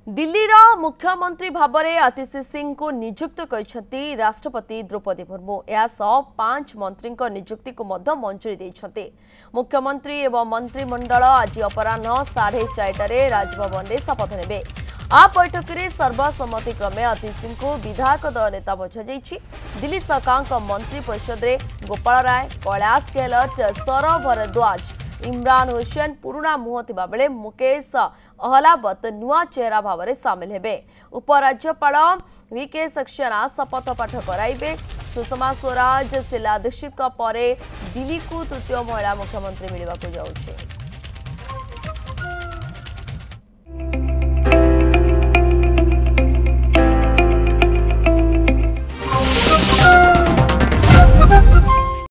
दिल्ली मुख्यमंत्री भाव में आतिशी सिंह को नियुक्त कर राष्ट्रपति द्रौपदी मुर्मू। यह 5 मंत्री नियुक्ति को मंजूरी देते। मुख्यमंत्री एवं मंत्रिमंडल आज अपराह 4:30 राजभवन में शपथ ने। आ बैठक में सर्वसम्मति क्रमे आतिशी सिंह को विधायक दल नेता बछा। दिल्ली सरकार मंत्री परिषद में गोपाल राय, कैलाश गहलोत, सौरभ भारद्वाज, इमरान हुसैन पुराना मुह थिबा बेले मुकेश अहलावत नुआ चेहरा भाव में सामिल हेबे। उपराज्यपाल वीके सक्सेना शपथ पाठ कराइबे। सुषमा स्वराज शीला दीक्षित पर दिल्ली को तृतीय महिला मुख्यमंत्री मिलवाक जाउछे।